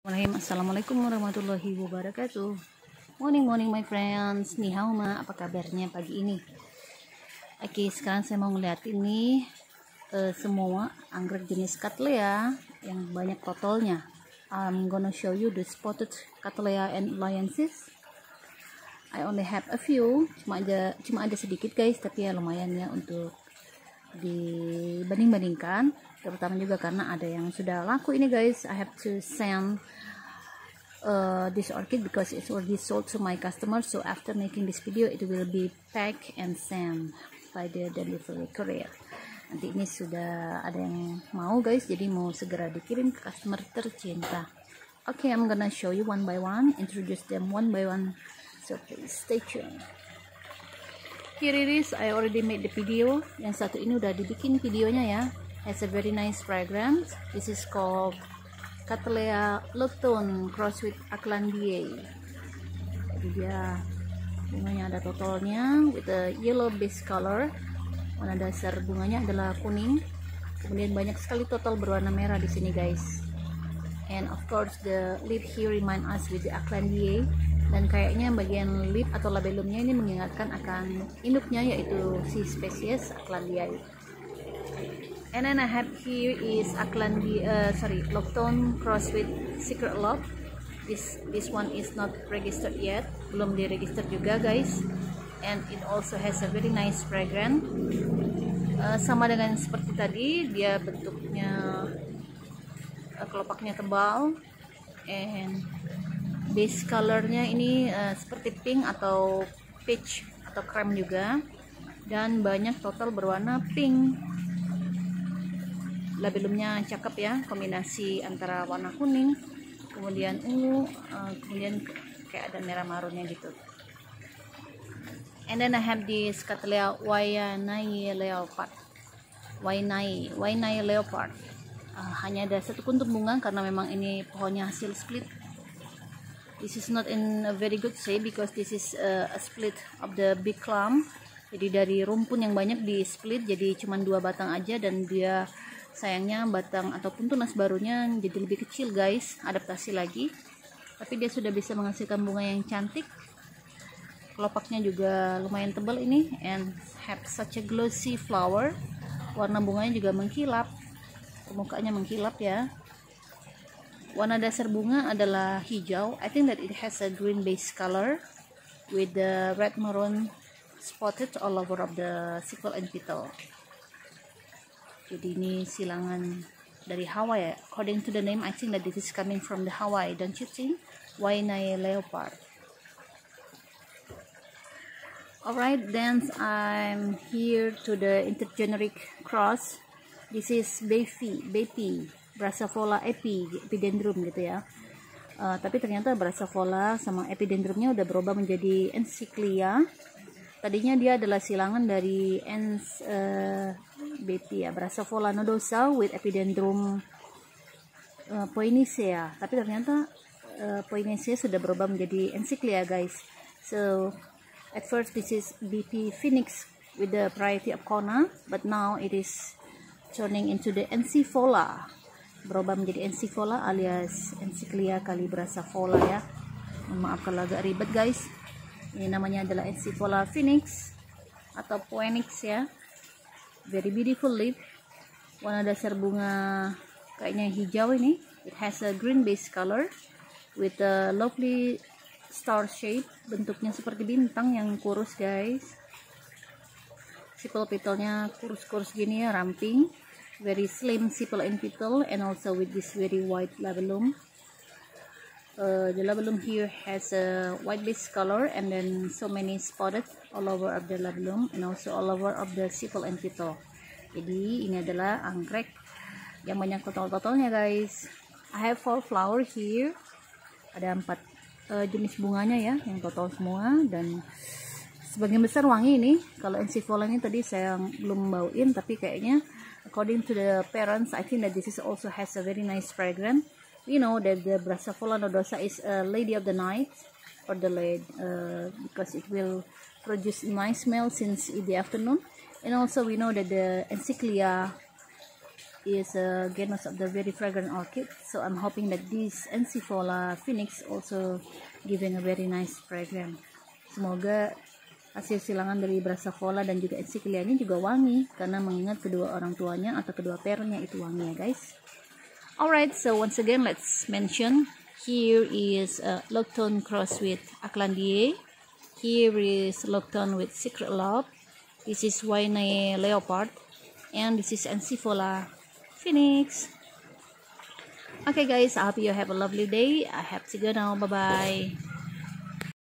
Assalamualaikum warahmatullahi wabarakatuh. Morning my friends. Ni hao ma, apa kabarnya pagi ini? Oke, sekarang saya mau ngeliat ini semua anggrek jenis Cattleya yang banyak totalnya. I'm gonna show you the spotted Cattleya and Lionsis. I only have a few, cuma ada sedikit guys, tapi ya lumayan ya untuk dibanding-bandingkan, terutama juga karena ada yang sudah laku ini guys. I have to send this orchid because it's already sold to my customers, so after making this video it will be packed and sent by the delivery courier. Nanti ini sudah ada yang mau guys, jadi mau segera dikirim ke customer tercinta. Okay, I'm gonna show you one by one, introduce them one by one, so please stay tuned. Here it is, I already made the video. Yang satu ini udah dibikin videonya ya. Has a very nice fragrance. This is called Cattleya Lupton cross with Acklandiae. Jadi dia bunganya ada totalnya with a yellow base color. Warna dasar bunganya adalah kuning. Kemudian banyak sekali total berwarna merah di sini guys. And of course the lip here remind us with the Acklandiae. Dan kayaknya bagian lip atau labellumnya ini mengingatkan akan induknya, yaitu si spesies Acklandiae. And then I have here is Lupton cross with Secret Love. This one is not registered yet, belum diregister juga guys. And it also has a very nice fragrance. Sama dengan seperti tadi, dia bentuknya kelopaknya tebal, and base colornya ini seperti pink atau peach atau krem juga, dan banyak total berwarna pink. Labellumnya cakep ya, kombinasi antara warna kuning kemudian ungu, kemudian kayak ada merah marunnya gitu. And then I have this Cattleya Waianae Leopard. Waianae Leopard. Hanya ada satu kuntup bunga karena memang ini pohonnya hasil split. This is not in a very good shape because this is a split of the big clump. Jadi dari rumpun yang banyak di split jadi cuma 2 batang aja, dan dia sayangnya batang ataupun tunas barunya jadi lebih kecil guys, adaptasi lagi. Tapi dia sudah bisa menghasilkan bunga yang cantik. Kelopaknya juga lumayan tebal ini, and have such a glossy flower. Warna bunganya juga mengkilap, permukaannya mengkilap ya. Warna dasar bunga adalah hijau. I think that it has a green base color with the red maroon spotted all over of the sepal and petal. Jadi ini silangan dari Hawaii. According to the name, I think that this is coming from the Hawaii, don't you think? Waianae Leopard. Alright, then I'm here to the intergeneric cross. This is Bepi Brassavola epidendrum gitu ya. Tapi ternyata Brassavola sama epidendrumnya udah berubah menjadi Encyclia. Tadinya dia adalah silangan dari Bepi ya, Brassavola nodosa with epidendrum Poinicea. Tapi ternyata Poinicea sudah berubah menjadi Encyclia guys. So at first this is Bepi Phoenix with the variety of Kona, but now it is turning into the Encyphola. Berubah menjadi Encyphola alias Encyclia Brassavola ya. Maaf kalau agak ribet guys. Ini namanya adalah Encyphola Phoenix atau Phoenix ya. Very beautiful leaf. Warna dasar bunga kayaknya hijau ini. It has a green base color with a lovely star shape. Bentuknya seperti bintang yang kurus guys. Sepal petalnya kurus-kurus gini ya, ramping. Very slim sepal and petal, and also with this very white labellum. The labellum here has a white base color, and then so many spotted all over of the labellum, and also all over of the sepal and petal. Jadi ini adalah anggrek yang banyak total-totalnya guys. I have 4 flower here. Ada 4 jenis bunganya ya, yang total semua, dan sebagian besar wangi ini. Kalau Encyphola ini tadi saya belum bauin, tapi kayaknya according to the parents, I think that this is also has a very nice fragrance. We know that the Brassavola nodosa is a lady of the night, or the lady, because it will produce nice smell since in the afternoon. And also we know that the Encyclia is a genus of the very fragrant orchid. So I'm hoping that this Ensifolia phoenix also giving a very nice fragrance. Semoga hasil silangan dari Brassavola dan juga Encyclianya juga wangi, karena mengingat kedua orang tuanya atau kedua pairnya itu wangi ya guys. Alright, so once again let's mention, here is Loctone cross with Aclandier. Here is Loctone with Secret Love. This is Wayne Leopard. And this is Ensifolia phoenix. Okay guys, I hope you have a lovely day. I have to go now. Bye bye.